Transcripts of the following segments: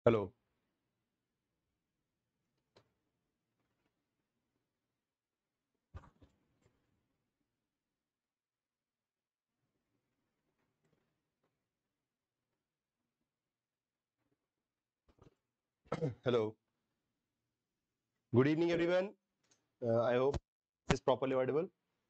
Hello. Hello. Good evening, everyone. I hope this is properly audible.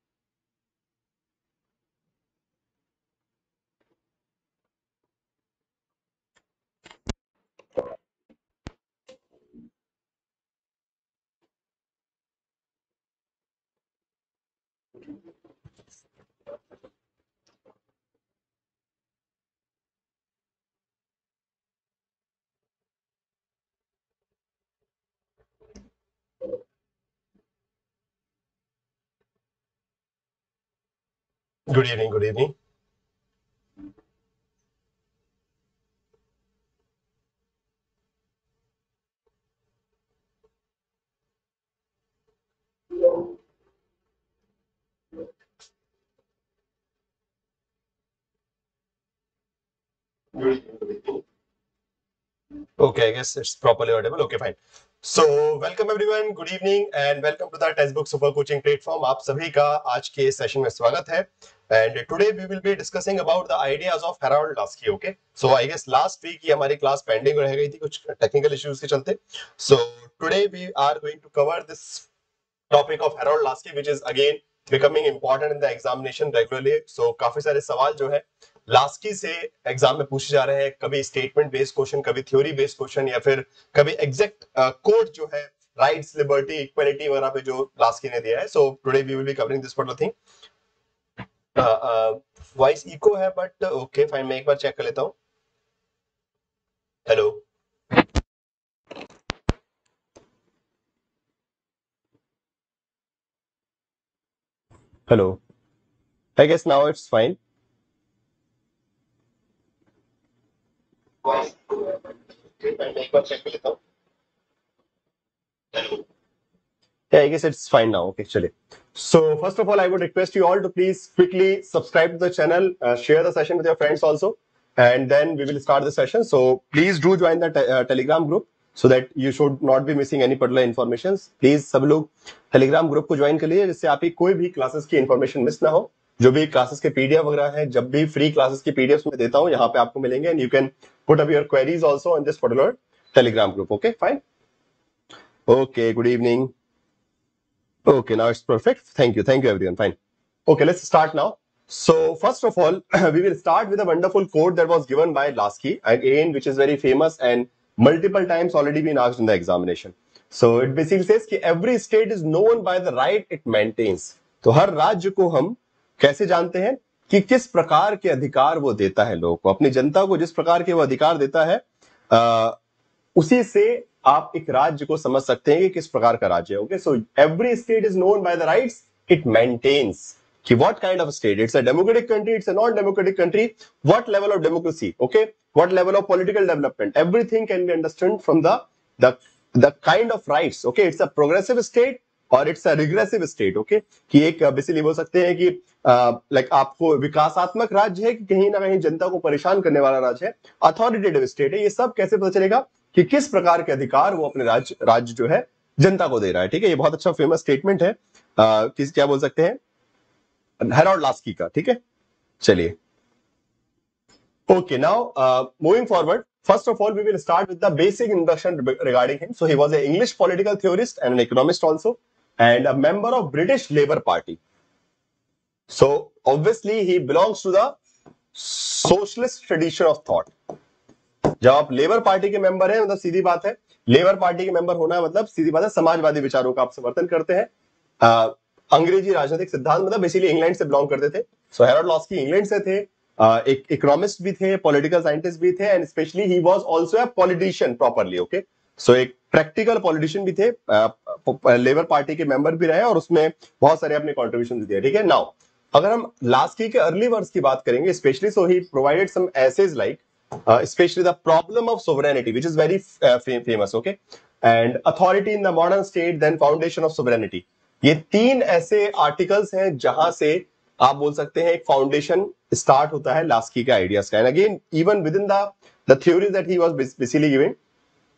Good evening. Good evening. Good evening. Good evening. Okay, I guess it's properly audible. Okay, fine. So, welcome everyone. Good evening and welcome to the Textbook Super Coaching Platform. आप सभी का आज के session में स्वागत है. And today we will be discussing about the ideas of Harold Lasky. Okay. So I guess last week ये हमारी क्लास पेंडिंग रह गई थी कुछ टेक्निकल इश्यूज के चलते. So today we are going to cover this topic of Harold Lasky, which is again becoming important in the examination regularly. So काफी सारे सवाल जो है लास्की से एग्जाम में पूछे जा रहे हैं, कभी स्टेटमेंट बेस्ड क्वेश्चन, कभी थ्योरी बेस्ड क्वेश्चन, या फिर कभी एग्जैक्ट कोड जो है राइट्स, लिबर्टी, इक्वलिटी वगैरह पे जो लास्की ने दिया है. So today we will be covering this particular thing. Voice echo है बट ओके फाइन, मैं एक बार चेक कर लेता हूँ. Hello. Hello. I guess now it's fine. Voice echo है बट मैं एक बार चेक कर लेता हूँ. Yeah, I guess it's fine now. Okay, chale. So first of all, I would request you all to please quickly subscribe to the channel, share the session with your friends also, and then we will start the session. So please do join the Telegram group so that you should not be missing any particular informations. Please सब लोग Telegram group को join कर लीजिए जिससे आपकी कोई भी classes की इन्फॉर्मेशन मिस ना हो. जो भी क्लासेस के पीडीएफ वगैरह है, जब भी फ्री क्लासेस की पीडीएफ मैं देता हूँ यहाँ पे आपको मिलेंगे, and you can put up your queries also on this particular Telegram group. Okay, fine. Okay, good evening. Okay, now it's perfect. Thank you. Thank you, everyone. Fine. Okay, let's start now. So, first of all, we will start with a wonderful quote that was given by Lasky, again, which is very famous and multiple times already been asked in the examination. So, it basically says कि every state is known by the right it maintains. तो हर राज्य को हम कैसे जानते हैं कि किस प्रकार के अधिकार वो देता है लोगों को, अपनी जनता को जिस प्रकार के वो अधिकार देता है, उसी से आप एक राज्य को समझ सकते हैं कि किस प्रकार का राज्य है. Okay, so every state is known by the rights it maintains. कि what kind of a state? It's a democratic country, it's a non-democratic country. What level of democracy? Okay, what level of political development? Everything can be understood from the the kind of rights. Okay, it's a progressive state और it's a regressive state. Okay, कि एक basically बोल सकते हैं कि like आपको विकासात्मक राज्य है कि कहीं ना कहीं जनता को परेशान करने वाला राज्य है, अथॉरिटेटिव स्टेट है. ये सब कैसे पता चलेगा कि किस प्रकार के अधिकार वो अपने राज्य जो है जनता को दे रहा है. ठीक है, ये बहुत अच्छा फेमस स्टेटमेंट है. किस क्या बोल सकते हैं, हेरोल्ड लास्की का. ठीक है, चलिए. Okay, now moving forward, first of all, we will start with the basic introduction regarding him. So he was an English political theorist and an economist also, and a member of British Labour Party. So obviously he belongs to the socialist tradition of thought. जब आप labour party के member हैं, मतलब सीधी बात है, labour party के member होना मतलब सीधी बात है, समाजवादी विचारों का आप समर्थन करते हैं. अंग्रेजी राजनीतिक सिद्धांत, मतलब बेसिकली इंग्लैंड से बिलोंग करते थे. सो हेरोल्ड लास्की इंग्लैंड से थे, एक इकोनॉमिस्ट भी थे, पॉलिटिकल साइंटिस्ट भी थे, and specially he was also a politician properly. Okay, so एक प्रैक्टिकल पॉलिटिशियन भी थे, लेबर पार्टी के मेंबर भी रहे और उसमें बहुत सारे अपने कॉन्ट्रीब्यूशन दिए. ठीक है, नाउ अगर हम लास्की के अर्ली वर्क्स की बात करेंगे, specially so he provided some essays like especially the problem of sovereignty, which is very famous. Okay, and authority in the modern state, then foundation of sovereignty. ये तीन ऐसे articles हैं जहां से आप बोल सकते हैं एक फाउंडेशन स्टार्ट होता है लास्की के आइडियाज का. And again even within the theories that he was basically giving,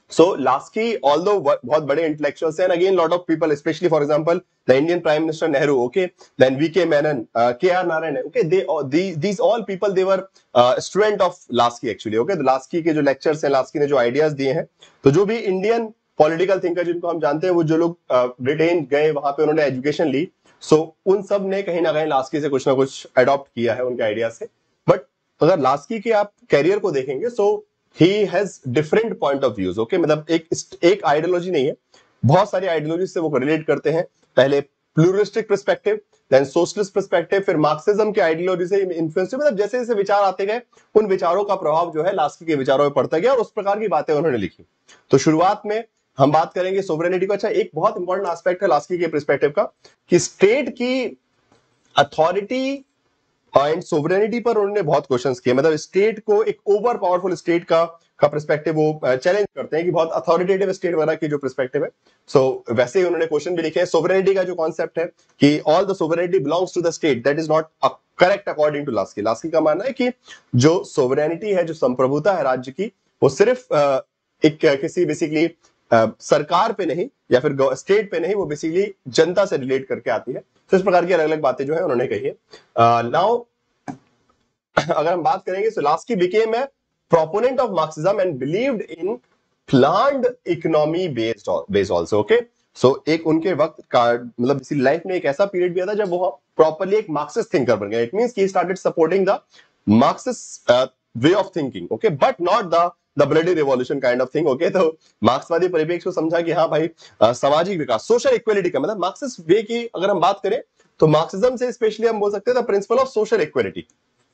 So Lasky, although बहुत बड़े intellectuals हैं, and again lot of people, especially for example the Indian Prime Minister Nehru, okay, then V.K. Menon, K.R. Narayan, okay, these all people they were student of Lasky actually, okay, तो Lasky के जो lectures हैं, Lasky ने जो ideas दिए हैं, तो जो भी Indian पॉलिटिकल थिंकर जिनको हम जानते हैं, वो जो लोग ब्रिटेन गए वहां पे उन्होंने एजुकेशन ली, सो उन सब ने कहीं ना कहीं लास्की से कुछ ना कुछ अडॉप्ट किया है उनके आइडिया से। बट अगर लास्की के आप कैरियर को देखेंगे, so he has different point of views, okay, मतलब एक आइडियोलॉजी नहीं है, बहुत सारी आइडियोलॉजी से वो रिलेट करते हैं। पहले pluralistic perspective, then socialist perspective, फिर मार्क्सिज्म के आइडियोलॉजी से इन्फ्लुएंस, मतलब जैसे जैसे विचार आते गए उन विचारों का प्रभाव जो है लास्की के विचारों में पड़ता गया और उस प्रकार की बातें उन्होंने लिखी। तो शुरुआत में हम बात करेंगे सोवरेनिटी को। अच्छा, एक बहुत इंपॉर्टेंट एस्पेक्ट है लास्की के पर्सपेक्टिव का कि स्टेट की अथॉरिटी एंड सोवरेनिटी पर उन्होंने बहुत क्वेश्चंस किए, मतलब स्टेट को, एक ओवर पावरफुल स्टेट का पर्सपेक्टिव वो चैलेंज करते हैं कि बहुत अथॉरिटेटिव स्टेट वगैरह की जो पर्सपेक्टिव है। सो वैसे ही उन्होंने क्वेश्चन भी लिखे हैं। सोवरेनिटी का जो कॉन्सेप्ट है कि all the sovereignty belongs to the state, that is not correct according to Laski. Laski का मानना है कि जो सोवरेनिटी है, जो संप्रभुता है राज्य की, वो सिर्फ एक किसी बेसिकली सरकार पे नहीं या फिर स्टेट पे नहीं, वो बेसिकली जनता से रिलेट करके आती है। तो इस प्रकार की अलग अलग बातें जो है उन्होंने कही है। नाउ अगर हम बात करेंगे, so Laski became a proponent of Marxism and believed in planned economy based also, okay. So एक उनके वक्त का, मतलब इसी लाइफ में एक ऐसा पीरियड भी आता जब वो प्रॉपर्ली एक मार्क्सिस्ट थिंकर बन गए। It means he started supporting the Marxist way of thinking, okay, but not the bloody revolution kind of thing, okay. तो मार्क्सवादी परिप्रेक्ष्य को समझा कि हाँ भाई, सामाजिक विकास, सोशल इक्वलिटी का मतलब मार्क्सिस्ट वे की अगर हम बात करें तो मार्क्सिज्म से स्पेशली हम बोल सकते हैं the principle of social equality,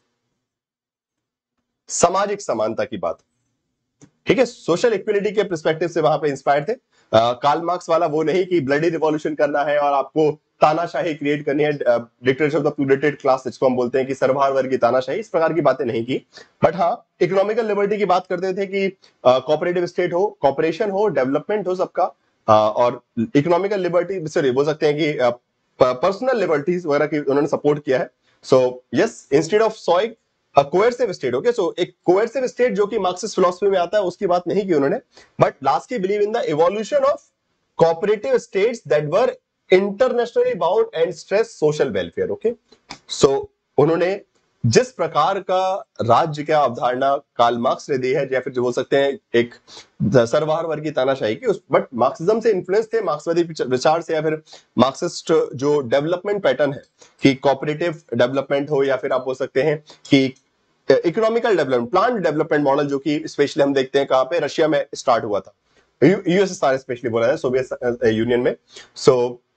सामाजिक समानता की बात, ठीक है। सोशल इक्वलिटी के पर्सपेक्टिव से वहां पे इंस्पायर्ड थे। कार्ल मार्क्स वाला वो नहीं कि ब्लडी रिवॉल्यूशन करना है और आपको तानाशाही क्रिएट करनी है, dictatorship of the proletariat class जिसको हम बोलते हैं कि सर्वहार वर्ग की तानाशाही, इस प्रकार की बातें नहीं की। बट हाँ, इकोनॉमिकल लिबर्टी की बात करते थे कि कोऑपरेटिव स्टेट हो, कॉपरेशन हो, डेवलपमेंट हो सबका, और इकोनॉमिकल लिबर्टी, सॉरी, बोल सकते हैं कि पर्सनल लिबर्टीज वगैरह की उन्होंने सपोर्ट किया है। So yes, instead of saying coercive state, okay, so एक कोएर्सिव स्टेट जो कि मार्क्सिस्ट फिलॉसफी में आता है उसकी बात नहीं की उन्होंने, but Laski believe in the evolution of cooperative states that were internationally bound and stress social welfare, okay. So उन्होंने जिस प्रकार का राज्य का अवधारणा कार्ल मार्क्स ने दी है, या फिर जो बोल सकते हैं एक सर्वहार वर्ग की तानाशाही की, उस बट मार्क्सिज्म से इन्फ्लुएंस थे, मार्क्सवादी विचार से, या फिर मार्क्सिस्ट जो डेवलपमेंट पैटर्न है कि कोऑपरेटिव डेवलपमेंट हो, या फिर आप बोल सकते हैं कि economical development, plan development model, जो कि स्पेशली हम देखते हैं कहां पे, रशिया में स्टार्ट हुआ था, यूएसएसआर स्पेशली बोला है, सोवियत यूनियन में। सो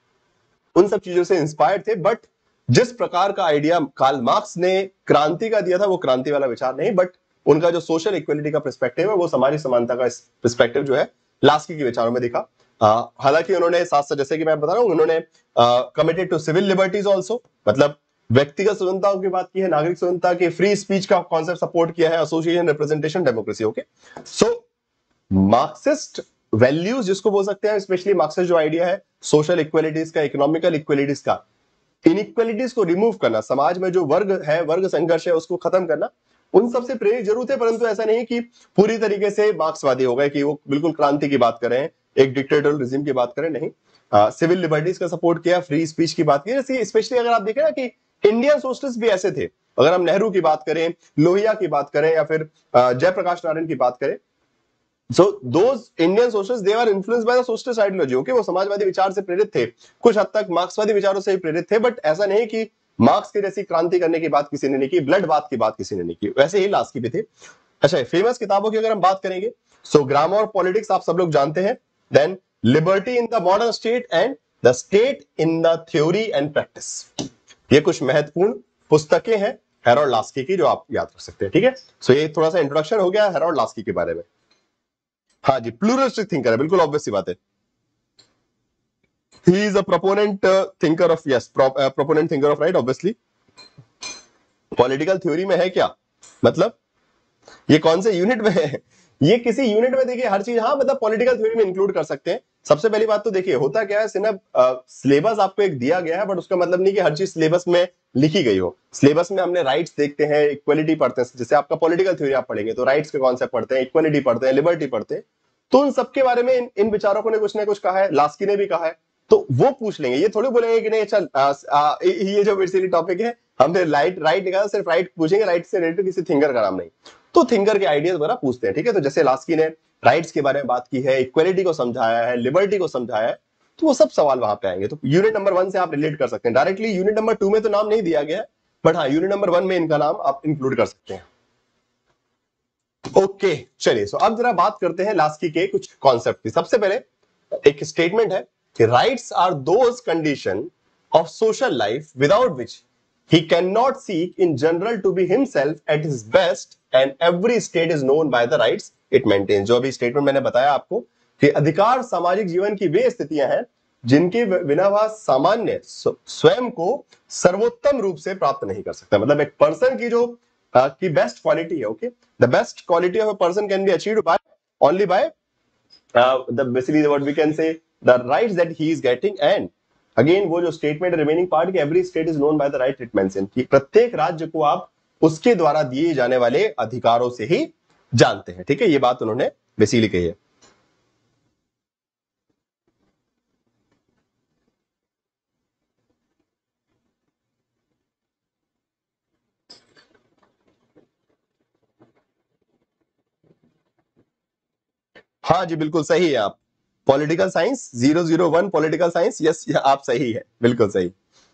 उन सब चीजों से इंस्पायर्ड थे, बट जिस प्रकार का आइडिया कार्ल मार्क्स ने क्रांति का दिया था, वो क्रांति वाला विचार नहीं, बट उनका जो सोशल इक्वलिटी का पर्सपेक्टिव है, वो सामाजिक समानता का पर्सपेक्टिव जो है लास्की के विचारों में दिखा। हालांकि उन्होंने साथ साथ, जैसे कि मैं बता रहा हूं, उन्होंने committed to civil liberties also, मतलब व्यक्तिगत स्वतंत्रताओं की बात की है, नागरिक स्वतंत्रता के, फ्री स्पीच का कॉन्सेप्ट सपोर्ट किया है, association, representation, democracy, okay. So Marxist values जिसको बोल सकते हैं, स्पेशली मार्क्सिस्ट जो आइडिया है सोशल इक्वलिटीज का, इकोनॉमिकल इक्वलिटीज का, इनइक्वलिटीज को रिमूव करना, समाज में जो वर्ग है, वर्ग संघर्ष है, उसको खत्म करना, उन सबसे प्रेरित जरूर थे, परंतु ऐसा नहीं कि पूरी तरीके से मार्क्सवादी हो गए कि वो बिल्कुल क्रांति की बात कर रहे हैं, एक डिक्टेटोरियल रिजिम की बात करें, नहीं। सिविल लिबर्टीज का सपोर्ट किया, फ्री स्पीच की बात की, जैसे स्पेशली अगर आप देखें ना कि इंडियन सोशलिस्ट भी ऐसे थे, अगर हम नेहरू की बात करें, लोहिया की बात करें, या फिर जयप्रकाश नारायण की बात करें, so those Indian socialists they were influenced by the socialist ideology, okay, वो समाजवादी विचार से प्रेरित थे, कुछ हद तक मार्क्सवादी विचारों से ही प्रेरित थे, बट ऐसा नहीं कि मार्क्स की जैसी क्रांति करने की बात किसी ने नहीं की, ब्लड बात की बात किसी ने नहीं की, वैसे ही लास्की भी थे। अच्छा, फेमस किताबों की अगर हम बात करेंगे, सो ग्रामर ऑफ पॉलिटिक्स आप सब लोग जानते हैं, then liberty in the modern state and the state in the theory and practice, ये कुछ महत्वपूर्ण पुस्तकें हैं हेरोल्ड लास्की की, जो आप याद रख सकते हैं, ठीक है। सो ये थोड़ा सा इंट्रोडक्शन हो गया हेरोल्ड लास्की के बारे में। हाँ जी, प्लूरलिस्टिक थिंकर है, बिल्कुल ऑब्वियस सी बात है। He is a proponent thinker of, yes, proponent thinker of right, obviously. Political theory में है क्या, मतलब ये कौन से यूनिट में है, ये किसी यूनिट में देखिए हर चीज, हाँ, मतलब पॉलिटिकल थ्योरी में इंक्लूड कर सकते हैं। सबसे पहली बात तो देखिए होता क्या है, सिर्फ सिलेबस आपको एक दिया गया है, बट उसका मतलब नहीं कि हर चीज सिलेबस में लिखी गई हो। सिलेबस में हमने राइट्स देखते हैं, इक्वलिटी पढ़ते हैं, जैसे आपका पॉलिटिकल थ्योरी आप पढ़ेंगे तो राइट्स के कॉन्सेप्ट पढ़ते हैं, इक्वलिटी पढ़ते हैं, लिबर्टी पढ़ते हैं, तो उन सबके बारे में इन विचारकों ने कुछ ना कुछ कहा है, लास्की ने भी कहा है, तो वो पूछ लेंगे। ये थोड़ी बोलेंगे कि नहीं चल ये जो बेसिकली टॉपिक है हमने राइट निकाला, सिर्फ राइट पूछेंगे, राइट से रिलेटेड किसी थिंकर का नाम नहीं। तो थिंकर के आइडियाज वगैरह पूछते हैं, ठीक है। तो जैसे लास्की ने राइट्स के बारे में बात की है, इक्वलिटी को समझाया है, लिबर्टी को समझाया है, तो वो सब सवाल वहां पे आएंगे। तो यूनिट नंबर 1 से आप रिलेट कर सकते हैं डायरेक्टली। यूनिट नंबर 2 में तो नाम नहीं दिया गया है, बट हाँ यूनिट नंबर 1 में इनका नाम आप इंक्लूड कर सकते हैं। ओके चलिए, सो अब जरा बात करते हैं लास्की के कुछ कॉन्सेप्ट की। सबसे पहले एक स्टेटमेंट है कि rights are those condition of social life without which he cannot seek in general to be himself at his best and every state is known by the rights it maintains। जो अभी statement मैंने बताया आपको कि अधिकार सामाजिक जीवन की वे स्थितियां हैं जिनके बिना वह सामान्य स्वयं को सर्वोत्तम रूप से प्राप्त नहीं कर सकता। मतलब एक पर्सन की जो की बेस्ट क्वालिटी है, okay, the best quality of a person can be achieved by only by the basically what we can say the rights that he is getting। and again वो जो स्टेटमेंट रिमेनिंग पार्ट की every state is known by the right it mention, कि प्रत्येक राज्य को आप उसके द्वारा दिए जाने वाले अधिकारों से ही जानते हैं, ठीक है। ये बात उन्होंने बेसिकली कही है। हाँ जी बिल्कुल सही है आप। Political science 001 political science, yes आप सही है, बिल्कुल सही।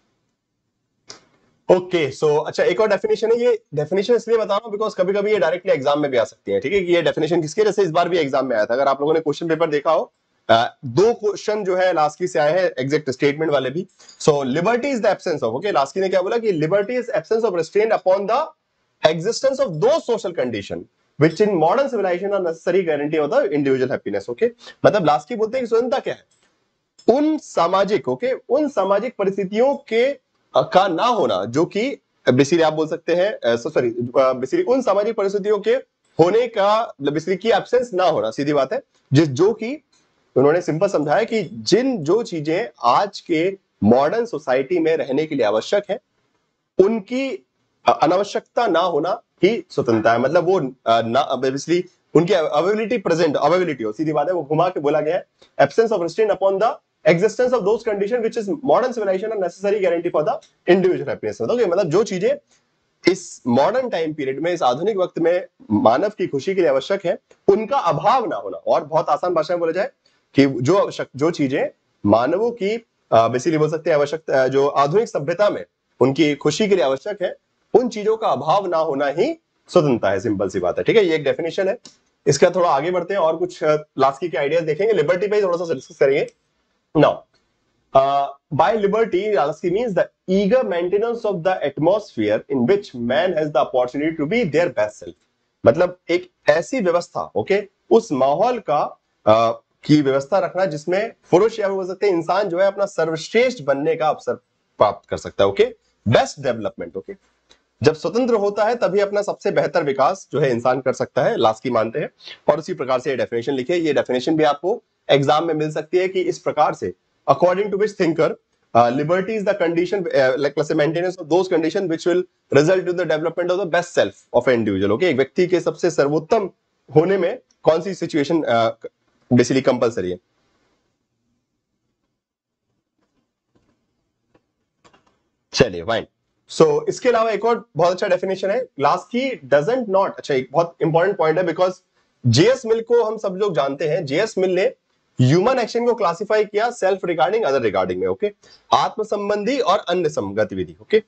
ओके सो अच्छा एक और डेफिनेशन है। ये डेफिनेशन इसलिए बता रहा हूं बिकॉज कभी कभी ये डायरेक्टली एग्जाम में भी आ सकती है, ठीक है। कि ये डेफिनेशन किसके, जैसे इस बार भी एग्जाम में आया था, अगर आप लोगों ने क्वेश्चन पेपर देखा हो, दो क्वेश्चन जो है लास्की से आए हैं एग्जैक्ट स्टेटमेंट वाले भी। So liberty is the absence of, okay, Laski ने क्या बोला कि liberty is absence of restraint upon the existence of those social condition which in modern civilization are necessary guarantee of the individual happiness। Okay मतलब Laski बोलते हैं कि स्वतंत्रता क्या है, उन सामाजिक, ओके, उन सामाजिक परिस्थितियों के का ना होना जो कि बेसिकली आप बोल सकते हैं, सॉरी बेसिकली उन सामाजिक परिस्थितियों के होने का बेसिकली की एब्सेंस ना होना, सीधी बात है। जो कि उन्होंने सिंपल समझाया कि जिन जो चीजें आज के मॉडर्न सोसाइटी में रहने के लिए आवश्यक है उनकी अनावश्यकता ना होना ही स्वतंत्रता है। मतलब वो ना बेसिकली उनकी अवेबिलिटी प्रेजेंट अवेबिलिटी हो, सीधी बात है। वो घुमा के बोला गया है absence of restraint upon the existence of those conditions which is modern civilization are necessary guarantee for the individual happiness। मतलब जो चीजें इस मॉडर्न टाइम पीरियड में, इस आधुनिक वक्त में मानव की खुशी के लिए आवश्यक है, उनका अभाव ना होना। और बहुत आसान भाषा में बोला जाए कि जो चीजें मानवों की बेसिकली बोल सकते हैं आवश्यकता, जो आधुनिक सभ्यता में उनकी खुशी के लिए आवश्यक है, उन चीजों का अभाव ना होना ही स्वतंत्रता है। सिंपल सी बात है, ठीक है। ये एक डेफिनेशन है। इसका थोड़ा आगे बढ़ते हैं और कुछ लास्की के आइडियाज देखेंगे, लिबर्टी पे थोड़ा सा डिस्कस करेंगे। Now, by liberty, Lasky means the eager maintenance of the atmosphere in which man has the opportunity to be their best self। मतलब एक ऐसी व्यवस्था, ओके, उस माहौल का की व्यवस्था रखना जिसमें पुरुष या बोल सकते हैं इंसान जो है अपना सर्वश्रेष्ठ बनने का अवसर प्राप्त कर सकता है, ओके, बेस्ट डेवलपमेंट, ओके। जब स्वतंत्र होता है तभी अपना सबसे बेहतर विकास जो है इंसान कर सकता है, लास्की मानते हैं। और उसी प्रकार से ये डेफिनेशन लिखे। ये डेफिनेशन भी आपको एग्जाम में मिल सकती है कि इस प्रकार से according to which thinker liberty is the condition like maintenance of those condition which will result in the development of the best self of a individual. Okay, एक व्यक्ति के सबसे सर्वोत्तम होने में कौन सी सिचुएशन बेसिकली कंपलसरी है। चलिए फाइन। सो इसके अलावा एक और बहुत अच्छा डेफिनेशन है, लास्की डजंट नॉट, अच्छा एक बहुत इंपॉर्टेंट पॉइंट है बिकॉज जेएस मिल को हम सब लोग जानते हैं। जेएस मिल ने ह्यूमन एक्शन को क्लासिफाई किया सेल्फ रिगार्डिंग अदर रिगार्डिंग में, ओके, आत्म संबंधी और अन्य गतिविधि, okay.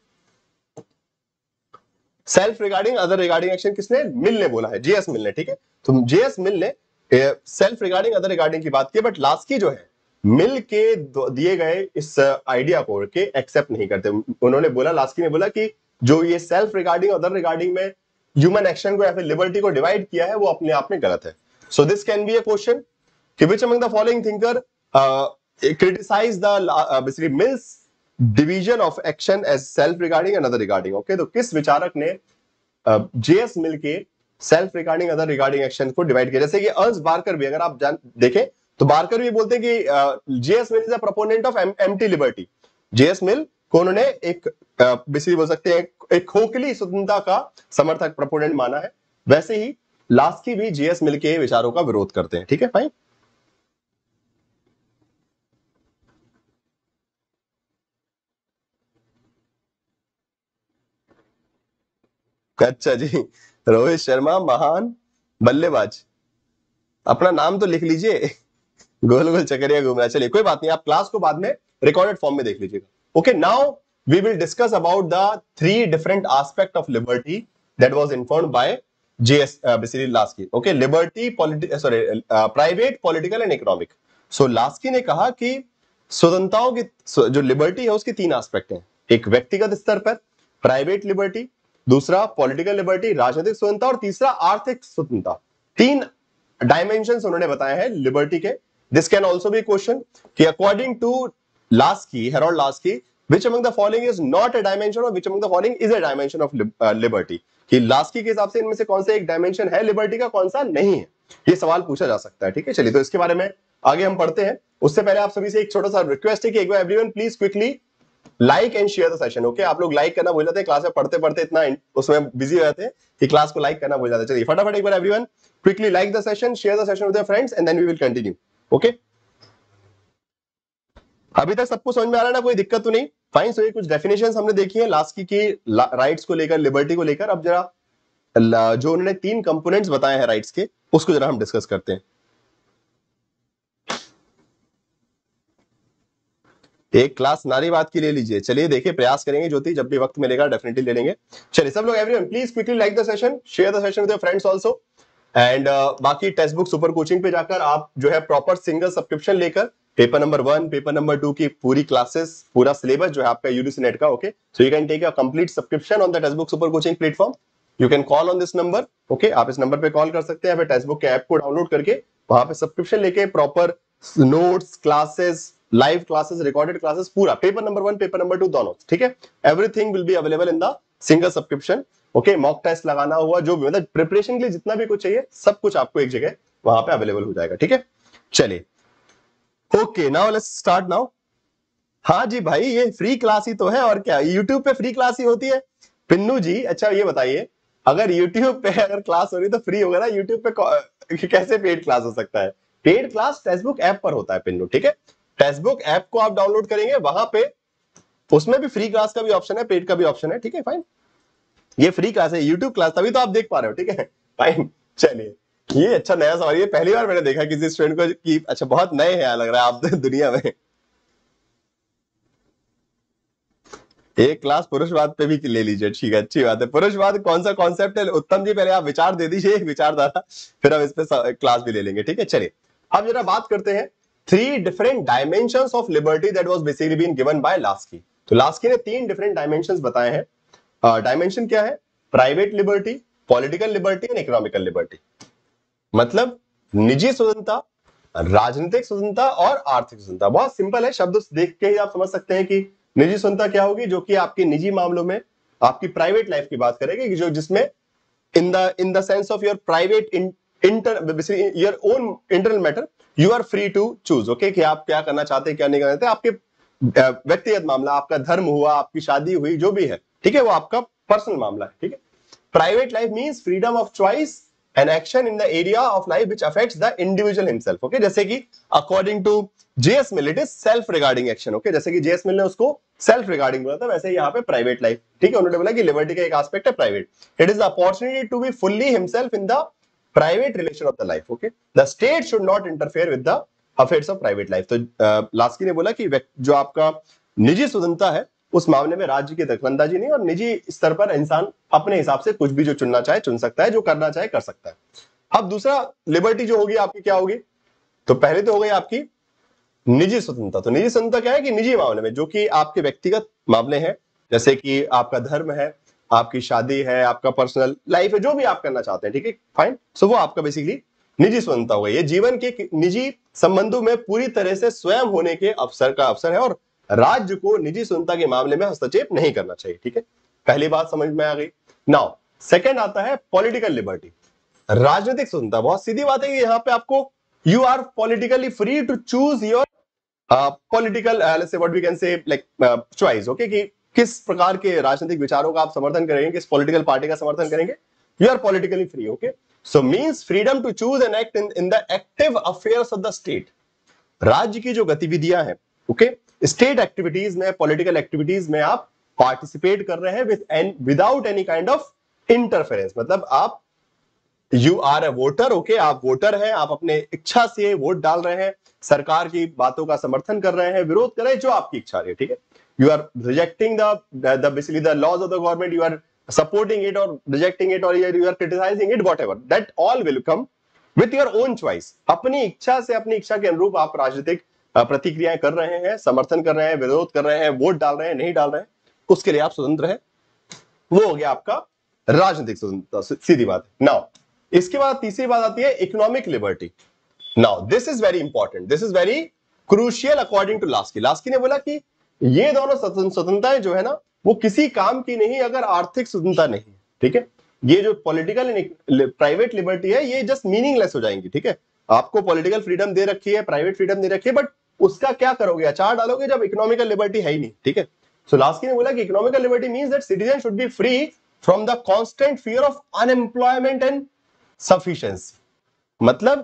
Self regarding other regarding action किसने, मिल ने बोला है, जेएस मिल ने, ठीक है। तो जेएस मिल ने सेल्फ रिगार्डिंग अदर रिगार्डिंग की बात की, बट लास्की जो है मिल के दिए गए इस आइडिया को के एक्सेप्ट नहीं करते। उन्होंने बोला, लास्की ने बोला कि जो ये सेल्फ रिगार्डिंग अदर रिगार्डिंग में ह्यूमन एक्शन को या फिर लिबर्टी को डिवाइड किया है वो अपने आप में गलत है। So this can be a question कि which among the following thinker criticize the basically Mill's division of action as self regarding and other regarding। Okay, तो किस विचारक ने जेएस मिल के self regarding other regarding action को divide किया। जैसे कि अर्न्स्ट बार्कर भी, अगर आप देखें तो बार्कर भी बोलते हैं कि J S Mill is a proponent of empty liberty. J S Mill को उन्होंने एक बेसिकली बोल सकते हैं एक खोखली स्वतंत्रता का समर्थक प्रोपोनेंट माना है। वैसे ही लास्की भी जीएस मिल के विचारों का विरोध करते हैं। ठीक है, फाइन। अच्छा जी, रोहित शर्मा महान बल्लेबाज, अपना नाम तो लिख लीजिए। गोल गोल चक्करिया घूम रहा है। चलिए कोई बात नहीं, आप क्लास को बाद में रिकॉर्डेड फॉर्म में देख लीजिएगा। Okay, now we will discuss about the three different aspect of liberty that was informed by J S basically Laski. Okay, liberty private, political and economic. So Laski ने कहा कि स्वतंत्रताओं की जो लिबर्टी है उसके तीन एस्पेक्ट हैं। एक व्यक्तिगत स्तर पर प्राइवेट लिबर्टी, दूसरा पॉलिटिकल लिबर्टी राजनीतिक स्वतंत्रता, और तीसरा आर्थिक स्वतंत्रता। तीन डायमेंशंस उन्होंने बताए हैं लिबर्टी के। This can also be question कि according to Laski, Harold Laski, which among the following is not a dimension or which among the following is a dimension of liberty, कि लास्की के हिसाब से इनमें से कौन सा एक डायमेंशन है लिबर्टी का, कौन सा नहीं है, ये सवाल पूछा जा सकता है। ठीक है, चलिए तो इसके बारे में आगे हम पढ़ते हैं। उससे पहले आप सभी से एक छोटा सा रिक्वेस्ट है कि एक बार everyone please quickly like and share the session. Okay, आप लोग लाइक करना भूल जाते हैं, क्लास में पढ़ते पढ़ते इतना उसमें बिजी हो जाते हैं कि क्लास को लाइक करना भूल जाते हैं। चलिए फटाफट एक बार everyone quickly like the session, share the session with your friends and then we will continue. Okay, अभी तक सबको समझ में आ रहा है ना, कोई दिक्कत तो नहीं? फाइन। सो ये कुछ डेफिनेशंस हमने देखी है लास्की की राइट्स को लेकर, लिबर्टी को लेकर। अब जरा जो उन्होंने तीन कंपोनेंट्स बताए हैं राइट्स के, उसको जरा हम डिस्कस करते हैं। एक क्लास नारीवाद की ले लीजिए। चलिए देखिए, प्रयास करेंगे ज्योति, जब भी वक्त मिलेगा डेफिनेटली ले लेंगे। चलिए सब लोग everyone please quickly like the session, share the session with your friends also. And बाकी टेक्स्ट बुक सुपर कोचिंग पे जाकर आप जो है प्रॉपर सिंगल सब्सक्रिप्शन लेकर पेपर नंबर 1, पेपर नंबर 2 की पूरी क्लासेस, पूरा सिलेबस जो है आपका यूजीसी नेट का, okay, so you can take a complete subscription on the text book super coaching platform. You can call on this number. Okay, आप इस नंबर पे कॉल कर सकते हैं, फिर टेक्स्ट बुक के ऐप को डाउनलोड करके वहां पे सब्सक्रिप्शन लेके proper notes, classes, live classes, recorded classes, पूरा पेपर नंबर 1, पेपर नंबर 2 दोनों। ठीक है, everything will be available in the single subscription. Okay, mock test लगाना हुआ, जो भी मतलब प्रिपरेशन के लिए जितना भी कुछ चाहिए, सब कुछ आपको एक जगह वहां पे अवेलेबल हो जाएगा। ठीक है, चलिए okay, now let's start now. हाँ जी भाई, ये फ्री क्लास ही तो है, और क्या यूट्यूब पे फ्री क्लास ही होती है? पिन्नू जी, अच्छा ये बताइए, अगर यूट्यूब पे अगर क्लास हो रही तो फ्री होगा ना, यूट्यूब पे कैसे पेड क्लास हो सकता है? पेड क्लास टेक्स्टबुक ऐप पर होता है पिन्नू। ठीक है, टेक्स्टबुक ऐप को आप डाउनलोड करेंगे, वहां पे उसमें भी फ्री क्लास का भी ऑप्शन है, पेड का भी ऑप्शन है। ठीक है, फाइन, ये फ्री क्लास है, यूट्यूब क्लास, तभी तो आप देख पा रहे हो। ठीक है, फाइन। चलिए, ये अच्छा नया सवाल, ये पहली बार मैंने देखा किसी स्टूडेंट को कि अच्छा बहुत नए हैं लग रहा है आप दुनिया में। एक क्लास पुरुषवाद पे भी ले लीजिए, ठीक है, अच्छी बात है। पुरुषवाद कौन सा कॉन्सेप्ट है उत्तम जी? पहले आप विचार दे दीजिए, एक विचारधारा, फिर हम इस पे क्लास भी ले लेंगे। ठीक है, चलिए अब जरा बात करते हैं three different dimensions of liberty that was basically been given by Laski. तो लास्की ने तीन डिफरेंट डायमेंशंस बताए हैं। डायमेंशन क्या है? Private liberty, political liberty and economical liberty. मतलब निजी स्वतंत्रता, राजनीतिक स्वतंत्रता और आर्थिक स्वतंत्रता। बहुत सिंपल है, शब्द देख के ही आप समझ सकते हैं कि निजी स्वतंत्रता क्या होगी, जो कि आपके निजी मामलों में आपकी प्राइवेट लाइफ की बात करेगी, जो जिसमें in the sense of your private your own internal matter, you are free to choose. Okay, कि आप क्या करना चाहते हैं, क्या नहीं करना चाहते, आपके व्यक्तिगत मामला, आपका धर्म हुआ, आपकी शादी हुई, जो भी है, ठीक है, वो आपका पर्सनल मामला है। ठीक है, private life means freedom of choice and action in the area of life which affects the individual himself. Okay, जैसे कि according to J S Mill it is self regarding action. Okay, जैसे कि जेएस मिल ने उसको self regarding बोला था, वैसे ही यहाँ पे प्राइवेट लाइफ। ठीक है, उन्होंने बोला कि लिबर्टी का एक एस्पेक्ट है private. It is the opportunity to be fully himself in the private relation of the life. Okay, the state should not interfere with the affairs of private life. तो Laski ने बोला कि जो आपका निजी स्वतंत्रता है, उस मामले में राज्य की दखलंदाजी नहीं, और निजी स्तर पर इंसान अपने हिसाब से कुछ भी जो चुनना चाहे चुन सकता है, जो करना चाहे कर सकता है। अब दूसरा लिबर्टी जो होगी आपकी क्या होगी? तो पहले तो हो गई आपकी निजी स्वतंत्रता। तो निजी स्वतंत्रता क्या है कि निजी मामले में, जो कि आपके व्यक्तिगत मामले हैं, जैसे कि आपका धर्म है, आपकी शादी है, आपका पर्सनल लाइफ है, जो भी आप करना चाहते हैं। ठीक है, फाइन। सो वो आपका बेसिकली निजी स्वतंत्रता हो गई। ये जीवन के निजी संबंधों में पूरी तरह से स्वयं होने के अवसर का अवसर है, और राज्य को निजी स्वतंत्रता के मामले में हस्तक्षेप नहीं करना चाहिए। ठीक है, पहली बात समझ में आ गई। नाउ सेकंड आता है पॉलिटिकल लिबर्टी, राजनीतिक स्वतंत्रता। बहुत सीधी बात है कि यहाँ पे आपको you are politically free to choose your political let's say what we can say like choice. Okay, कि किस प्रकार के राजनीतिक विचारों का आप समर्थन करेंगे, किस पॉलिटिकल पार्टी का समर्थन करेंगे, you are politically free. Okay, so means freedom to choose and act in the active affairs of the state. राज्य की जो गतिविधियां हैं, ओके, स्टेट एक्टिविटीज में, पॉलिटिकल एक्टिविटीज में आप पार्टिसिपेट कर रहे हैं without any kind of interference. मतलब आप you are a voter, okay, आप वोटर हैं, आप अपने इच्छा से वोट डाल रहे हैं, सरकार की बातों का समर्थन कर रहे हैं, विरोध कर रहे हैं, जो आपकी इच्छा है, ठीक है। You are rejecting the basically the laws of the government, you are supporting it और रिजेक्टिंग इट, और you are criticising it, whatever, that all will come with your own choice. अपनी इच्छा से, अपनी इच्छा के अनुरूप आप राजनीतिक प्रतिक्रियाएं कर रहे हैं, समर्थन कर रहे हैं, विरोध कर रहे हैं, वोट डाल रहे हैं, नहीं डाल रहे हैं, उसके लिए आप स्वतंत्र हैं। वो हो गया आपका राजनीतिक स्वतंत्रता, सीधी बात है। नाउ इसके बाद तीसरी बात आती है economic liberty. Now this is very important, this is very crucial according to Laski. Laski ने बोला कि ये दोनों स्वतंत्रताएं जो है ना, वो किसी काम की नहीं अगर आर्थिक स्वतंत्रता नहीं, ठीक है। ये जो पॉलिटिकल प्राइवेट लिबर्टी है, ये जस्ट मीनिंगलेस हो जाएंगी, ठीक है। आपको पॉलिटिकल फ्रीडम दे रखी है, प्राइवेट फ्रीडम दे रखी है, बट उसका क्या करोगे, अचार डालोगे जब इकोनॉमिकल लिबर्टी है ही नहीं, ठीक है। सो लास्की ने बोला कि economical liberty means that citizen should be free from the constant fear of unemployment and sufficiency. मतलब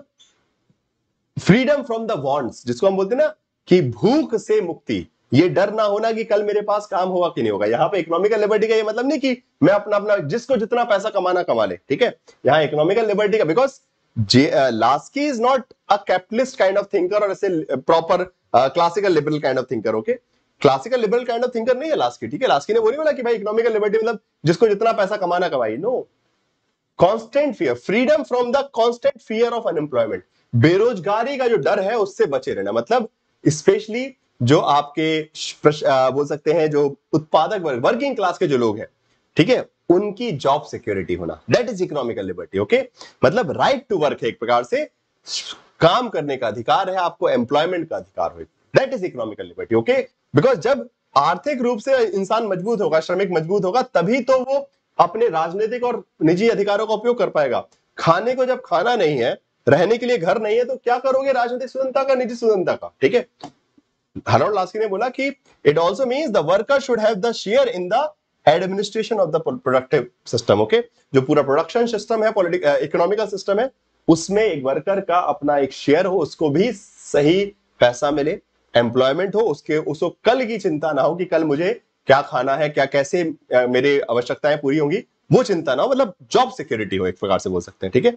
फ्रीडम फ्रॉम द वांट्स, जिसको हम बोलते हैं ना कि भूख से मुक्ति, ये डर ना होना कि कल मेरे पास काम होगा कि नहीं होगा। यहां पे इकोनॉमिकल लिबर्टी का ये मतलब नहीं कि मैं अपना अपना जिसको जितना पैसा कमाना कमा ले, ठीक है। यहां इकोनॉमिकल लिबर्टी का, because Laski is not a capitalist kind of thinker और ऐसे proper classical liberal kind of thinker, okay. Classical liberal kind of thinker नहीं है लास्की, ठीक है। लास्की ने वो नहीं बोला कि भाई इकोनॉमिकल लिबर्टी मतलब जिसको जितना पैसा कमाना कमाई, no. Constant fear, freedom from the constant fear of unemployment, बेरोजगारी का जो डर है उससे बचे रहना। मतलब स्पेशली जो आपके बोल सकते हैं जो उत्पादक वर्ग, वर्किंग क्लास के जो लोग हैं, ठीक है, उनकी जॉब सिक्योरिटी होना, that is economical liberty, okay. मतलब राइट टू वर्क है, एक प्रकार से काम करने का अधिकार है आपको, एम्प्लॉयमेंट का अधिकार हो, that is economical liberty, okay. Because जब आर्थिक रूप से इंसान मजबूत होगा, श्रमिक मजबूत होगा, तभी तो वो अपने राजनीतिक और निजी अधिकारों का उपयोग कर पाएगा। खाने को जब खाना नहीं है, रहने के लिए घर नहीं है, तो क्या करोगे राजनीतिक स्वतंत्रता का, निजी स्वतंत्रता का, ठीक है। हरोल्ड लास्की ने बोला कि it also means the worker should have the share in the administration of the productive system, okay. जो पूरा प्रोडक्शन सिस्टम है, इकोनॉमिकल सिस्टम है, उसमें एक वर्कर का अपना एक शेयर हो, उसको भी सही पैसा मिले, एम्प्लॉयमेंट हो, उसको कल की चिंता ना हो कि कल मुझे क्या खाना है, क्या कैसे मेरी आवश्यकताएं पूरी होंगी, वो चिंता ना हो। मतलब जॉब सिक्योरिटी हो, एक प्रकार से बोल सकते हैं, ठीक है।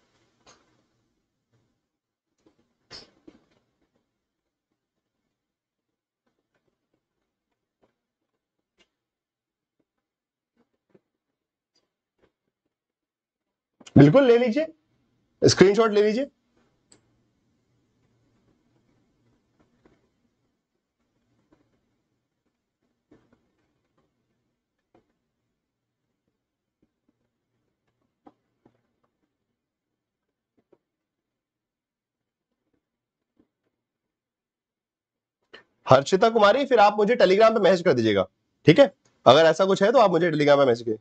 बिल्कुल ले लीजिए, स्क्रीनशॉट ले लीजिए। हर्षिता कुमारी, फिर आप मुझे टेलीग्राम पे मैसेज कर दीजिएगा, ठीक है। अगर ऐसा कुछ है तो आप मुझे टेलीग्राम पे मैसेज कीजिए।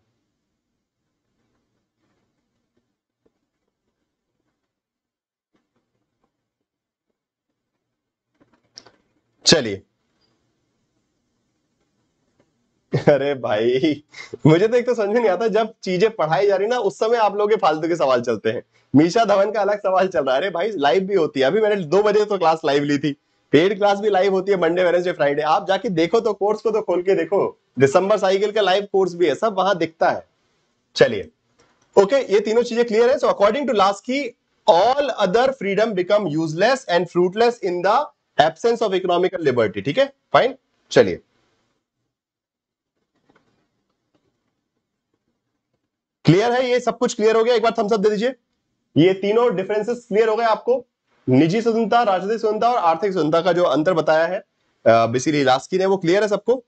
चलिए। अरे भाई, मुझे तो एक तो समझ में नहीं आता, जब चीजें पढ़ाई जा रही ना, उस समय आप लोग के फालतू के सवाल चलते हैं। मीशा धवन का अलग सवाल चल रहा है, अरे भाई लाइव भी होती है, अभी मैंने 2 बजे तो क्लास लाइव ली थी, पेड क्लास भी लाइव होती है मंडे वेडनेसडे फ्राइडे, आप जाके देखो तो, कोर्स को तो खोल के देखो, दिसंबर साइकिल का लाइव कोर्स भी है, सब वहां दिखता है। चलिए, ओके, ये तीनों चीजें क्लियर है। So according to Laski, all other freedom become useless and fruitless in the absence of economical liberty, ठीक है, फाइन। चलिए, क्लियर है, ये सब कुछ क्लियर हो गया, एक बार थम्स अप दे दीजिए। ये तीनों डिफरेंसेस क्लियर हो गए आपको, निजी स्वतंत्रता, राजनीतिक स्वतंत्रता और आर्थिक स्वतंत्रता का जो अंतर बताया है बेसिकली लास्की ने, वो क्लियर है सबको।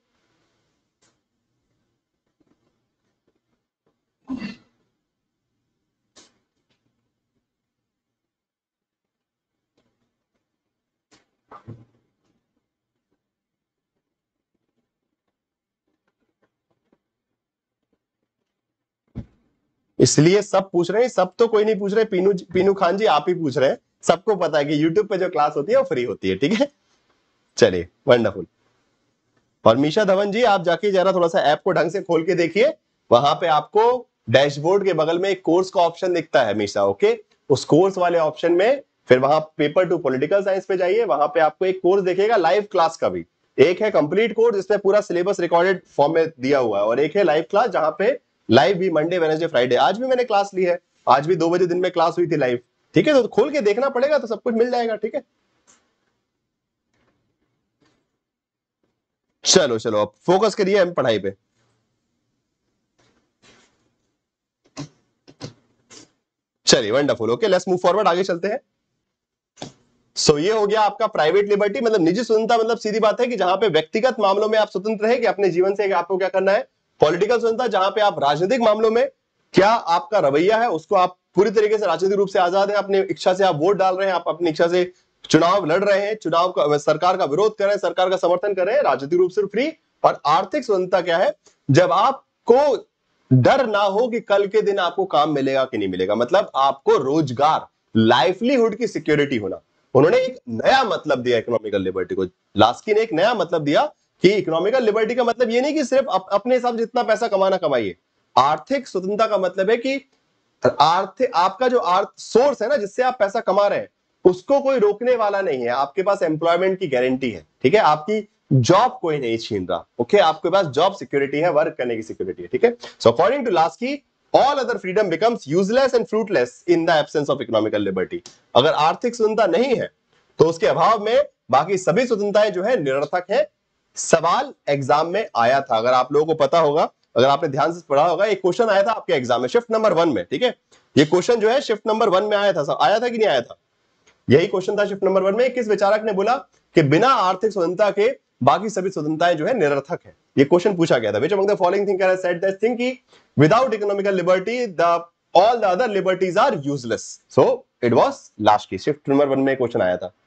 इसलिए सब पूछ रहे हैं, सब तो कोई नहीं पूछ रहे, पीनू खान जी आप ही पूछ रहे हैं, सबको पता है कि यूट्यूब पे जो क्लास होती है वो फ्री होती है, ठीक है। चलिए, वंडरफुल। और मीशा धवन जी, आप जाके जरा थोड़ा सा ऐप को ढंग से खोल के देखिए, वहां पे आपको डैशबोर्ड के बगल में एक कोर्स का ऑप्शन दिखता है हमेशा, ओके। उस कोर्स वाले ऑप्शन में फिर वहां पेपर टू पॉलिटिकल साइंस पे जाइए, वहां पे आपको एक कोर्स दिखेगा लाइव क्लास का भी। एक है कंप्लीट कोर्स जिसमें पूरा सिलेबस रिकॉर्डेड फॉर्म में दिया हुआ है, और एक है लाइव क्लास जहां पे लाइव भी मंडे वेडनेसडे फ्राइडे, आज भी मैंने क्लास ली है, आज भी 2 बजे दिन में क्लास हुई थी लाइव, ठीक है। तो खोल के देखना पड़ेगा तो सब कुछ मिल जाएगा, ठीक है। चलो चलो अब फोकस करिए हम पढ़ाई पे। चलिए wonderful, okay let's move forward, आगे चलते हैं। सो ये हो गया आपका प्राइवेट लिबर्टी, मतलब निजी स्वतंत्रता, मतलब सीधी बात है कि जहां पे व्यक्तिगत मामलों में आप स्वतंत्र है कि अपने जीवन से आपको क्या करना है। पॉलिटिकल स्वतंत्रता, जहां पे आप राजनीतिक मामलों में क्या आपका रवैया है उसको आप पूरी तरीके से राजनीतिक रूप से आजाद है, अपनी इच्छा से आप वोट डाल रहे हैं, आप अपनी इच्छा से चुनाव लड़ रहे हैं, चुनाव का सरकार का विरोध कर रहे हैं, सरकार का समर्थन कर रहे हैं, राजनीतिक रूप से फ्री। और आर्थिक स्वतंत्रता क्या है, जब आपको डर ना हो कि कल के दिन आपको काम मिलेगा कि नहीं मिलेगा, मतलब आपको रोजगार, लाइवलीहुड की सिक्योरिटी होना। उन्होंने एक नया मतलब दिया इकोनॉमिकल लिबर्टी को, लास्की ने एक नया मतलब दिया कि इकोनॉमिकल लिबर्टी का मतलब ये नहीं कि सिर्फ अपने हिसाब से जितना पैसा कमाना कमाइए। आर्थिक स्वतंत्रता का मतलब है कि आर्थिक आपका जो सोर्स है ना जिससे आप पैसा कमा रहे हैं उसको कोई रोकने वाला नहीं है, आपके पास एम्प्लॉयमेंट की गारंटी है, ठीक है, आपकी जॉब कोई नहीं छीन रहा, ओके, आपके पास जॉब सिक्योरिटी है, वर्क करने की सिक्योरिटी है, ठीक है। So according to Laski, all other freedom becomes useless and fruitless in the absence of economical liberty. अगर आर्थिक स्वतंत्रता नहीं है तो उसके अभाव में बाकी सभी स्वतंत्रताएं जो है निरर्थक है। सवाल एग्जाम में आया था, अगर आप लोगों को पता होगा, अगर आपने ध्यान से पढ़ा होगा, एक क्वेश्चन आया था आपके एग्जाम में शिफ्ट नंबर 1 में, ठीक है। ये क्वेश्चन जो है शिफ्ट नंबर 1 में आया था, आया था कि नहीं आया था? यही क्वेश्चन था शिफ्ट नंबर 1 में। किस विचारक ने बोला कि बिना आर्थिक स्वतंत्रता के बाकी सभी स्वतंत्रताएं जो है निरर्थक है? ये क्वेश्चन पूछा गया था। Which among the following thinker has said that thing कि without economical liberty the all the other liberties are useless? So it was last की शिफ्ट नंबर 1 में क्वेश्चन आया था।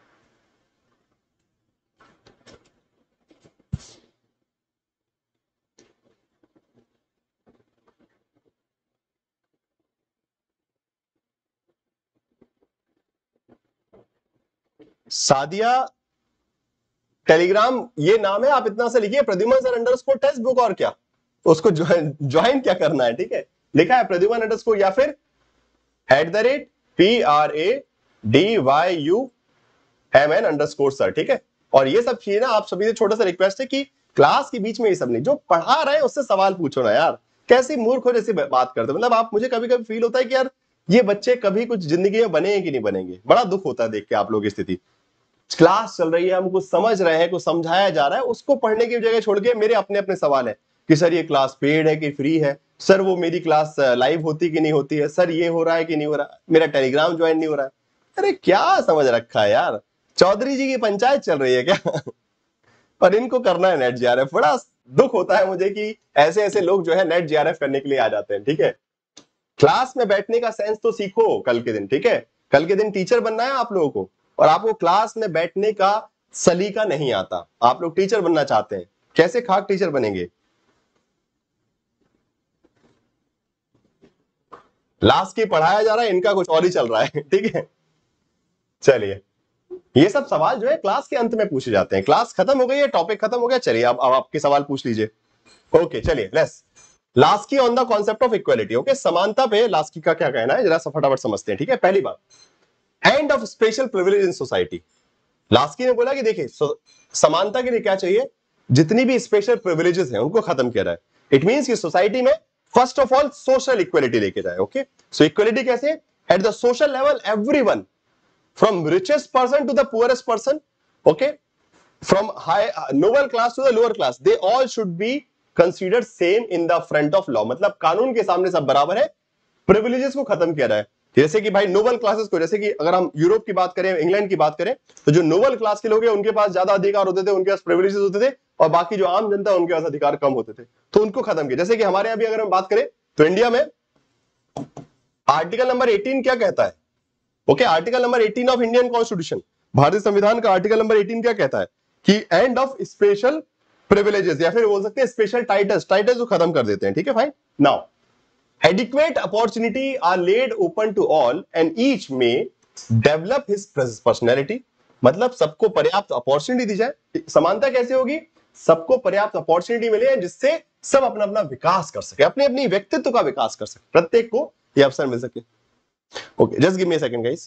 सादिया टेलीग्राम ये नाम है, आप इतना से लिखिए Pradyuman sir underscore text book, और क्या उसको ज्वाइन क्या करना है, ठीक है। लिखा है प्रद्युमन अंडरस्कोर या फिर @PRADYUMN अंडरस्कोर सर, ठीक है। और ये सब चीजें ना आप सभी से छोटा सा रिक्वेस्ट है कि क्लास के बीच में ये सब नहीं, जो पढ़ा रहे हैं उससे सवाल पूछो ना यार, कैसी मूर्ख हो जैसी बात करते हो। मतलब आप, मुझे कभी कभी फील होता है कि यार ये बच्चे कभी कुछ जिंदगी में बनेंगे कि नहीं बनेंगे, बड़ा दुख होता है देख के आप लोगों की स्थिति। क्लास चल रही है, हम कुछ समझ रहे हैं, कुछ समझाया जा रहा है, उसको पढ़ने की जगह छोड़ के मेरे अपने अपने सवाल है कि सर ये क्लास पेड है कि फ्री है, सर वो मेरी क्लास लाइव होती कि नहीं होती है, सर ये हो रहा है कि नहीं हो रहा, मेरा टेलीग्राम ज्वाइन नहीं हो रहा है। अरे क्या समझ रखा है यार, चौधरी जी की पंचायत चल रही है क्या? और इनको करना है नेट जीआरएफ। बड़ा दुख होता है मुझे कि ऐसे ऐसे लोग जो है नेट जीआरएफ करने के लिए आ जाते हैं, ठीक है। क्लास में बैठने का सेंस तो सीखो कल के दिन, ठीक है। कल के दिन टीचर बनना है आप लोगों को, और आपको क्लास में बैठने का सलीका नहीं आता। आप लोग टीचर बनना चाहते हैं, कैसे खाक टीचर बनेंगे? लास्ट की पढ़ाया जा रहा है, इनका कुछ और ही चल रहा है, ठीक है। चलिए, ये सब सवाल जो है क्लास के अंत में पूछे जाते हैं। क्लास खत्म हो गई है, टॉपिक खत्म हो गया, चलिए अब आपके सवाल पूछ लीजिए। ओके चलिए, let's Laski on the concept of equality, okay. समानता पे लास्की का क्या कहना है जरा फटाफट समझते हैं, ठीक है। पहली बात, end of special privilege in society. Laski ने बोला कि देखिए समानता के लिए क्या चाहिए, जितनी भी स्पेशल प्रिविलेजेस हैं उनको खत्म किया जाए। इट मींस कि सोसाइटी में first of all social equality लेके जाए, ओके। सो इक्वालिटी कैसे? At the social level everyone, from richest person to the poorest person, okay, from high noble class to the lower class, they all should be considered same in the front of law। मतलब कानून के सामने सब बराबर है, privileges को खत्म किया जाए। जैसे कि भाई नोबल क्लासेस को, जैसे कि अगर हम यूरोप की बात करें, इंग्लैंड की बात करें, तो जो नोबल क्लास के लोग हैं उनके पास ज्यादा अधिकार होते थे, उनके पास प्रिविलेजेस होते थे, और बाकी जो आम जनता उनके पास अधिकार कम होते थे, तो उनको खत्म किया। जैसे कि हमारे यहाँ भी अगर हम बात करें तो इंडिया में आर्टिकल नंबर 18 क्या कहता है, okay, article number 18 of Indian constitution, भारतीय संविधान का आर्टिकल नंबर 18 क्या कहता है कि एंड ऑफ स्पेशल प्रिविलेजेस, या फिर बोल सकते हैं स्पेशल टाइटल्स, टाइटल्स को खत्म कर देते हैं, ठीक है fine. Now adequate opportunity are laid open to all and each man develop his personality. मतलब सबको पर्याप्त अपॉर्चुनिटी दी जाए। समानता कैसे होगी? सबको पर्याप्त अपॉर्चुनिटी मिले जिससे सब अपना अपना विकास कर सके, अपने अपनी व्यक्तित्व का विकास कर सके, प्रत्येक को यह अवसर मिल सके। Okay, just give me a second guys.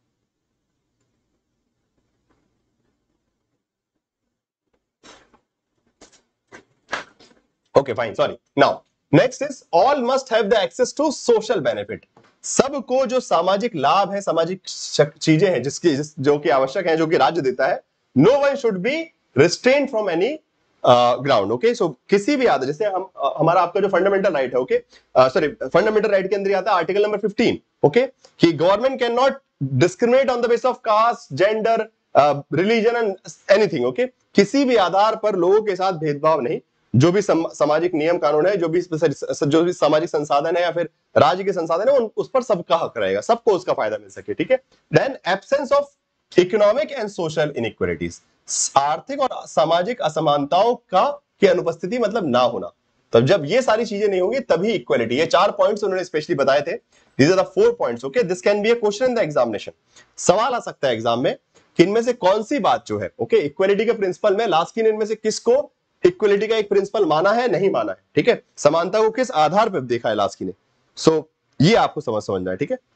Okay fine, sorry. Now next is all must have the access to social benefit. सबको जो सामाजिक लाभ है, सामाजिक चीजें हैं जो कि आवश्यक है, जो कि राज्य देता है, no one should be restrain from any ground. Okay, so किसी भी आदत, जैसे हमारा आपका जो फंडामेंटल राइट है, ओके सॉरी, फंडामेंटल राइट के अंदर आता है आर्टिकल नंबर 15, ओके, कि government can not discriminate on the base of caste, gender, religion and anything. Okay, किसी भी आधार पर लोगों के साथ भेदभाव नहीं। जो भी सामाजिक नियम कानून है, जो भी सामाजिक संसाधन है या फिर राज्य के संसाधन है, उस पर सबका हक रहेगा, सबको उसका फायदा मिल सके, ठीक है। Then absence of economic and social inequalities, आर्थिक और सामाजिक असमानताओं का की अनुपस्थिति, मतलब ना होना। तब जब ये सारी चीजें नहीं होंगी तभी इक्वालिटी। ये 4 पॉइंट्स उन्होंने स्पेशली बताए थे। These are the 4 points. Okay, this can be a question in the examination. सवाल आ सकता है एग्जाम में कि इनमें से कौन सी बात जो है, ओके, इक्वालिटी के प्रिंसिपल में लास्की ने इनमें से किसको इक्वलिटी का एक प्रिंसिपल माना है, नहीं माना है, ठीक है। समानता को किस आधार पर देखा है लास्की ने। सो ये आपको समझना है, ठीक है।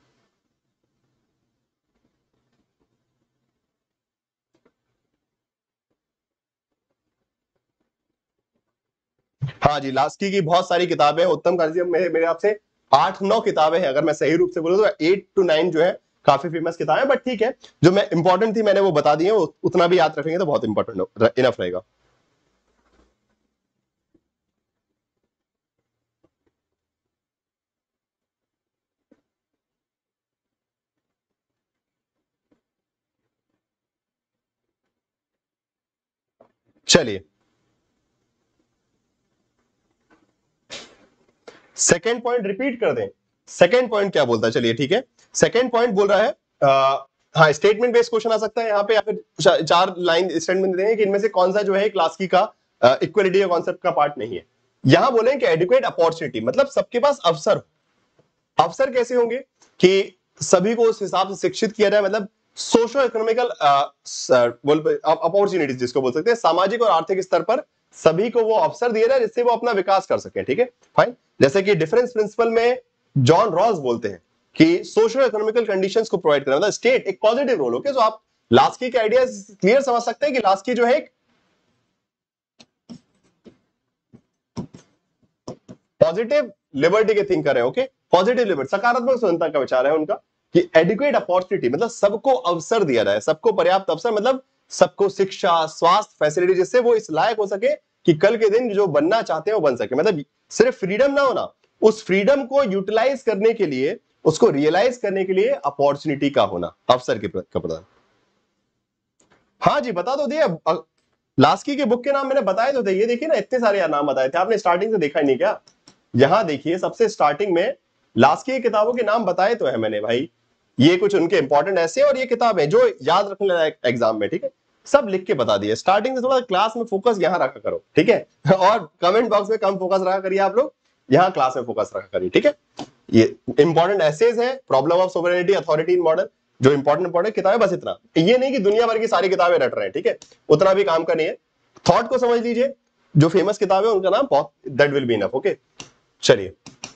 हाँ जी, लास्की की बहुत सारी किताबें, उत्तम काजी, मेरे आपसे 8-9 किताबें हैं, अगर मैं सही रूप से बोलूं तो 8 to 9 जो है काफी फेमस किताबें, बट ठीक है, जो मैं इंपॉर्टेंट थी मैंने वो बता दी है, उतना भी याद रखेंगे तो बहुत इंपॉर्टेंट इनफ रहेगा। चलिए, सेकेंड पॉइंट रिपीट कर दें। सेकेंड पॉइंट क्या बोलता है, चलिए ठीक है। सेकेंड पॉइंट बोल रहा है, हाँ, स्टेटमेंट बेस्ड क्वेश्चन आ सकता है यहाँ पे, या फिर 4 लाइन स्टेटमेंट देंगे कि इनमें से कौन सा जो है क्लासिकी का इक्वलिटी का कॉन्सेप्ट का पार्ट नहीं है। यहां बोले कि एडिक्वेट अपॉर्चुनिटी, मतलब सबके पास अवसर। अवसर कैसे होंगे कि सभी को उस हिसाब से शिक्षित किया जाए, मतलब सोशो इकोनॉमिकल अपॉर्चुनिटीज जिसको बोल सकते हैं, सामाजिक और आर्थिक स्तर पर सभी को वो अवसर दिया जाए जिससे वो अपना विकास कर सके, ठीक है, फाइन। जैसे कि डिफरेंस प्रिंसिपल में जॉन रॉल्स बोलते हैं कि सोशो इकोनॉमिकल कंडीशंस को प्रोवाइड करना, मतलब स्टेट एक पॉजिटिव रोल। ओके, तो आप लास्की के आइडियाज क्लियर समझ सकते हैं कि लास्की जो है पॉजिटिव लिबर्टी के थिंकर है। ओके, पॉजिटिव लिबर्टी, सकारात्मक स्वतंत्रता का विचार है उनका कि एडिक्वेट अपॉर्चुनिटी, मतलब सबको अवसर दिया जाए, सबको पर्याप्त अवसर, मतलब सबको शिक्षा, स्वास्थ्य, फैसिलिटी, जिससे वो इस लायक हो सके कि कल के दिन जो बनना चाहते हैं वो बन सके। मतलब सिर्फ फ्रीडम ना होना, उस फ्रीडम को यूटिलाइज करने के लिए, उसको रियलाइज करने के लिए अपॉर्चुनिटी का होना, अवसर के प्रदान। हाँ जी, बता दो दिए। लास्की के बुक के नाम मैंने बताए तो थे, ये देखिए ना, इतने सारे नाम बताए थे, आपने स्टार्टिंग से देखा ही नहीं क्या? यहां देखिए सबसे स्टार्टिंग में लास्की की किताबों के नाम बताए तो है मैंने भाई। ये कुछ उनके इंपॉर्टेंट ऐसे और ये किताब है जो याद रखने लायक एग्जाम में, ठीक है, सब लिख के बता दिए। स्टार्टिंग से थोड़ा क्लास में फोकस यहां रखा करो, ठीक है और कमेंट बॉक्स में कम फोकस रखा करिए आप लोग, यहाँ क्लास में फोकस रखा करिए, ठीक है। ये इंपॉर्टेंट एसेज है, problem of sovereignty, authority in modern, जो इंपॉर्टेंट किताबें, बस इतना। ये नहीं कि दुनिया भर की सारी किताबें रट रहे हैं, ठीक है, उतना भी काम का नहीं है। थॉट को समझ लीजिए, जो फेमस किताब है उनका नाम, बहुत, that will be enough. Okay, चलिए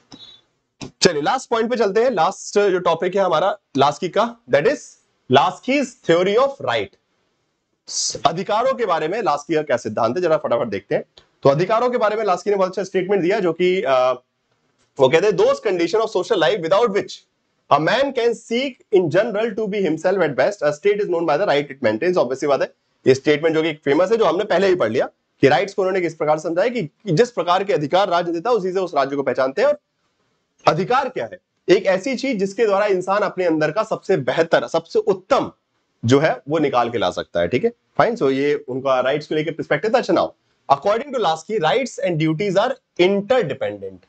चलिए लास्ट पॉइंट पे चलते हैं। लास्ट जो टॉपिक है हमारा लास्की का, that is Laski's theory of right. अधिकारों के बारे में लास्की का क्या सिद्धांत है, जरा फटाफट देखते हैं। तो अधिकारों के बारे में लास्की ने बहुत अच्छा स्टेटमेंट दिया, जो कि वो कहते हैं, those condition of social life without which a man can seek in general to be himself at best, a state is known by the right it maintains. Obviously बात है, ये स्टेटमेंट जो कि फेमस है, जो हमने पहले ही पढ़ लिया, कि राइट्स को उन्होंने किस प्रकार समझाया कि जिस प्रकार के अधिकार राज्य देता है उसी से उस राज्य को पहचानते हैं। और अधिकार क्या है? एक ऐसी चीज जिसके द्वारा इंसान अपने अंदर का सबसे बेहतर, सबसे उत्तम जो है वो निकाल के ला सकता है, ठीक है, फाइन। सो ये उनका राइट्स को लेकर पर्सपेक्टिव था। अच्छा, now according to Laski, rights and duties are interdependent.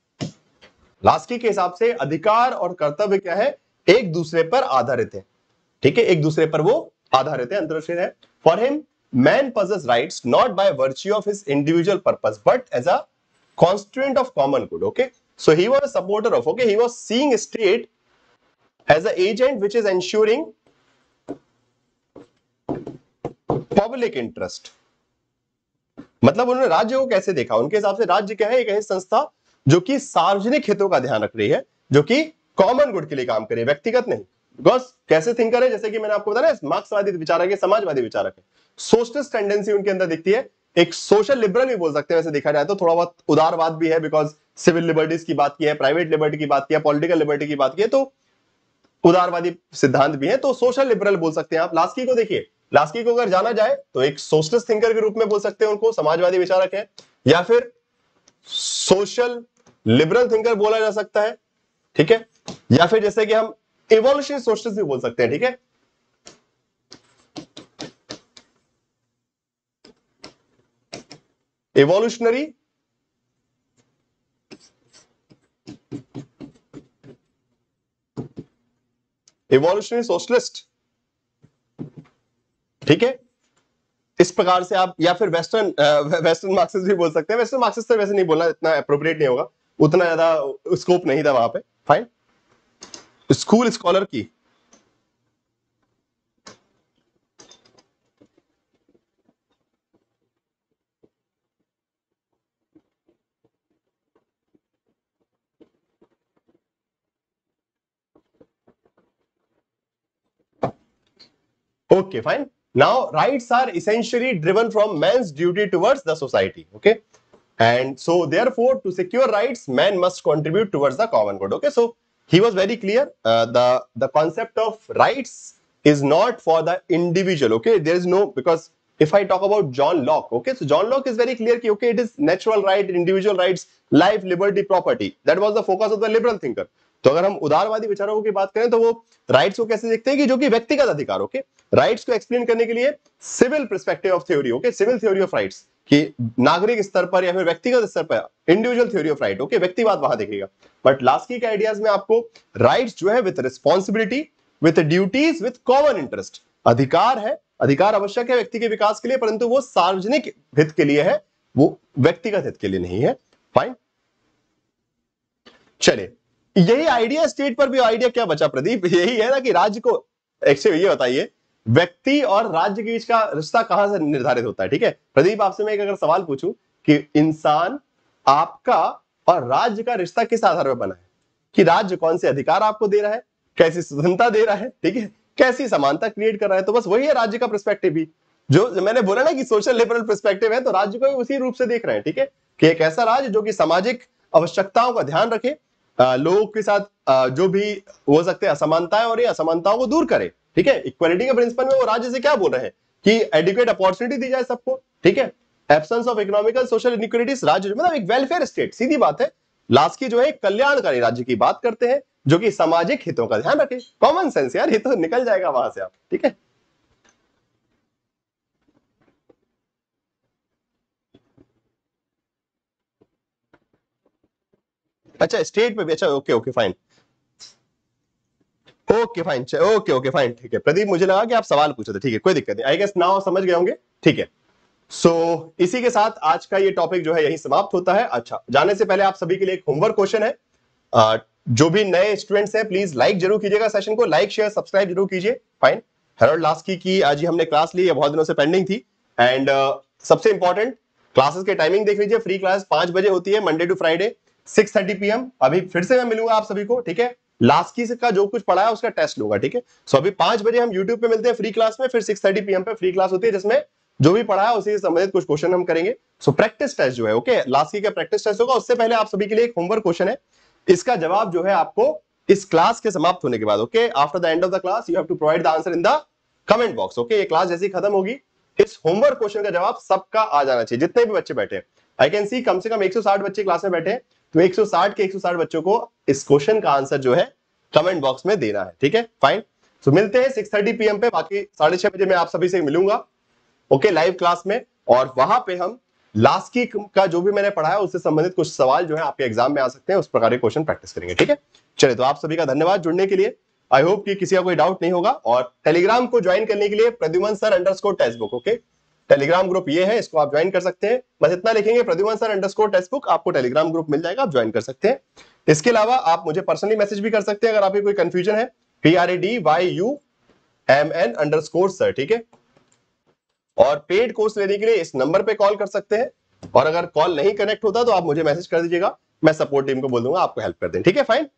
Laski के हिसाब से अधिकार और कर्तव्य क्या है, एक दूसरे पर आधारित है, ठीक है, एक दूसरे पर वो आधारित है, अंतरश्रेय है। For him man possess rights not by virtue of his individual purpose but as a constituent of common good. Okay, so he was a supporter of, okay, he was seeing state as an agent which is ensuring public interest. मतलब उन्होंने राज्य को कैसे देखा, उनके हिसाब से राज्य क्या है, एक ऐसी संस्था जो कि सार्वजनिक हितों का ध्यान रख रही है, जो कि कॉमन गुड के लिए काम करे, व्यक्तिगत नहीं। बिकॉज कैसे थिंकर है, जैसे कि मैंने आपको बताया मार्क्सवादी विचारक है, समाजवादी विचारक है, सोशलिस्ट टेंडेंसी उनके अंदर दिखती है, एक सोशल लिबरल भी बोल सकते हैं वैसे देखा जाए तो, थोड़ा बहुत उदारवाद भी है, बिकॉज सिविल लिबर्टीज की बात की है, प्राइवेट लिबर्टी की बात की है, पॉलिटिकल लिबर्टी की बात की है, तो उदारवादी सिद्धांत भी है, तो सोशल लिबरल बोल सकते हैं आप। लास्की को देखिए, लास्की को अगर जाना जाए तो एक सोशलिस्ट थिंकर के रूप में बोल सकते हैं उनको, समाजवादी विचारक है, या फिर सोशल लिबरल थिंकर बोला जा सकता है, ठीक है, या फिर जैसे कि हम इवोल्यूशनरी सोशलिस्ट भी बोल सकते हैं, ठीक है। इवोल्यूशनरी सोशलिस्ट, ठीक है, इस प्रकार से आप, या फिर वेस्टर्न मार्क्सिस्ट भी बोल सकते हैं। वेस्टर्न मार्क्सिस्ट वैसे नहीं बोलना, इतना अप्रोप्रिएट नहीं होगा, उतना ज्यादा स्कोप नहीं था वहां पे। फाइन, स्कूल स्कॉलर की okay, fine. Now, rights are essentially driven from man's duty towards the society. Okay, and so therefore, to secure rights, man must contribute towards the common good. Okay, so he was very clear. The concept of rights is not for the individual. Okay, there is no, because if I talk about John Locke, okay, so John Locke is very clear कि okay, it is natural right, individual rights, life, liberty, property. That was the focus of the liberal thinker. तो अगर हम उदारवादी विचारों की बात करें तो वो राइट्स को कैसे देखते हैं कि जो कि व्यक्तिगत अधिकार, ओके, राइट्स को एक्सप्लेन करने के लिए civil perspective of theory, okay, civil theory of rights कि नागरिक स्तर पर या फिर व्यक्तिगत स्तर पर individual theory of right, okay, व्यक्तिवाद वहां देखेगा। बट लास्की के आइडियाज में आपको राइट्स जो है with responsibility, with duties, with common interest, अधिकार है, अधिकार आवश्यक है व्यक्ति के विकास के लिए, परंतु वो सार्वजनिक हित के लिए है, वो व्यक्तिगत हित के लिए नहीं है। फाइन, चलिए, यही आइडिया स्टेट पर भी आइडिया क्या बचा प्रदीप, यही है ना कि राज्य को, एक्चुअली ये बताइए व्यक्ति और राज्य के बीच का रिश्ता कहां से निर्धारित होता है, ठीक है प्रदीप, आपसे मैं एक अगर सवाल पूछूं कि इंसान आपका और राज्य का रिश्ता किस आधार पर बना है, कि राज्य कौन से अधिकार आपको दे रहा है, कैसी स्वतंत्रता दे रहा है, ठीक है, कैसी समानता क्रिएट कर रहा है, तो बस वही है राज्य का पर्सपेक्टिव भी, जो मैंने बोला ना कि सोशल लिबरल पर्सपेक्टिव है, तो राज्य को उसी रूप से देख रहे हैं, ठीक है, कि एक ऐसा राज्य जो कि सामाजिक आवश्यकताओं का ध्यान रखे, लोगों के साथ जो भी हो सकते हैं असमानताएं और ये असमानताओं को दूर करे, ठीक है, इक्वालिटी के प्रिंसिपल में वो राज्य से क्या बोल रहे हैं कि एडुकेट अपॉर्चुनिटी दी जाए सबको, ठीक है, absence of economical social inequalities, राज्य मतलब एक वेलफेयर स्टेट, सीधी बात है। लास्ट की जो है कल्याणकारी राज्य की बात करते हैं जो कि सामाजिक हितों का ध्यान रखे, कॉमन सेंस यार, ये तो निकल जाएगा वहां से आप, ठीक है। अच्छा, स्टेट पे भी, अच्छा, okay okay fine, okay fine, okay okay fine, ठीक है प्रदीप, मुझे लगा कि आप सवाल पूछे थे, ठीक है, कोई दिक्कत नहीं, आई गेस नाउ समझ गए होंगे, ठीक है। सो इसी के साथ आज का ये टॉपिक जो है यही समाप्त होता है। अच्छा, जाने से पहले आप सभी के लिए एक होमवर्क क्वेश्चन है, जो भी नए स्टूडेंट्स हैं प्लीज लाइक जरूर कीजिएगा, सेशन को लाइक शेयर सब्सक्राइब जरूर कीजिए। फाइन, हेरोल्ड लास्की की आज ही हमने क्लास ली है, बहुत दिनों से पेंडिंग थी, एंड सबसे इंपॉर्टेंट क्लासेस के टाइमिंग देख लीजिए, फ्री क्लास 5 बजे होती है मंडे टू फ्राइडे 6:30 PM। अभी फिर से मैं मिलूंगा आप सभी को, ठीक है, लास्की का जो कुछ पढ़ा है उसका टेस्ट होगा, ठीक है। सो अभी 5 बजे हम यूट्यूब पे मिलते हैं फ्री क्लास में, फिर 6:30 PM पे फ्री क्लास होती है जिसमें जो भी पढ़ा है उसी से संबंधित कुछ क्वेश्चन हम करेंगे। सो प्रैक्टिस टेस्ट जो है, ओके, लास्की का प्रैक्टिस टेस्ट होगा, उससे पहले आप सभी के लिए एक होमवर्क क्वेश्चन है, इसका जवाब जो है आपको इस क्लास के समाप्त होने के बाद, okay, after the end of the class you have to provide the answer in the comment box, okay. ये क्लास जैसी खत्म होगी, इस होमवर्क क्वेश्चन का जवाब सबका आ जाना चाहिए, जितने भी बच्चे बैठे हैं। आई कैन सी कम से कम 160 बच्चे क्लास में बैठे हैं, तो 160 के 160 बच्चों को इस क्वेश्चन का आंसर जो है कमेंट बॉक्स में देना है, ठीक है, फाइन। तो मिलते हैं 6:30 PM पे, बाकी 6:30 बजे मैं आप सभी से मिलूंगा, ओके, लाइव क्लास में, और वहां पे हम लास्की का जो भी मैंने पढ़ा है उससे संबंधित कुछ सवाल जो है आपके एग्जाम में आ सकते हैं, उस प्रकार के क्वेश्चन प्रैक्टिस करेंगे, ठीक है। चलिए, तो आप सभी का धन्यवाद जुड़ने के लिए, आई होप कि किसी का कोई डाउट नहीं होगा, और टेलीग्राम को ज्वाइन करने के लिए Pradyuman sir underscore textbook, okay, Telegram group ये है, इसको आप ज्वाइन कर सकते हैं, बस इतना लिखेंगे प्रद्युमन सर अंडरस्कोर टेक्स्टबुक, आपको टेलीग्राम ग्रुप मिल जाएगा, आप ज्वाइन कर सकते हैं। इसके अलावा आप मुझे पर्सनली मैसेज भी कर सकते हैं अगर आपकी कोई कंफ्यूजन है, PRADYUMN_sir, ठीक है। और पेड कोर्स लेने के लिए इस नंबर पे कॉल कर सकते हैं, और अगर कॉल नहीं कनेक्ट होता तो आप मुझे मैसेज कर दीजिएगा, मैं सपोर्ट टीम को बोल दूंगा आपको हेल्प कर दें। ठीक है, फाइन।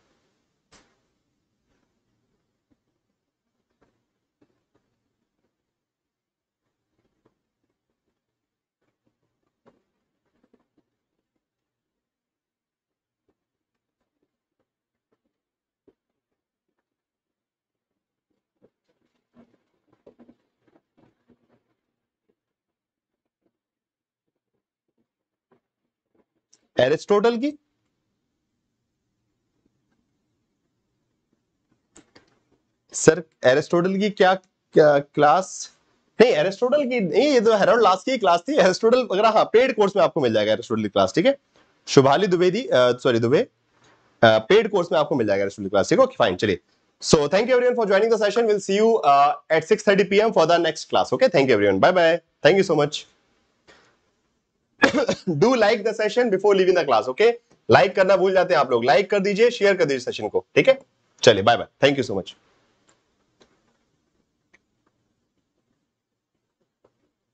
एरिस्टोटल की सर, एरिस्टोटल की क्या, क्या क्लास? नहीं, एरिस्टोटल की नहीं, ये तो हेरोल्ड लास्ट की क्लास थी। एरिस्टोटल वगैरह हाँ पेड कोर्स में आपको मिल जाएगा एरिस्टोटल की क्लास। ठीक है, Shubhali Dwivedi, sorry Dubey, paid course में आपको मिल जाएगा एरिस्टोटल की क्लास। ठीक है, फाइन, चलिए। So thank you everyone for joining the session, will see you at 6:30 PM for the next class. Okay, thank you everyone, bye bye, thank you so much. Do like the session before leaving the class. Okay, like करना भूल जाते हैं आप लोग, like कर दीजिए, share कर दीजिए सेशन को। ठीक है, चलिए, bye bye, thank you so much.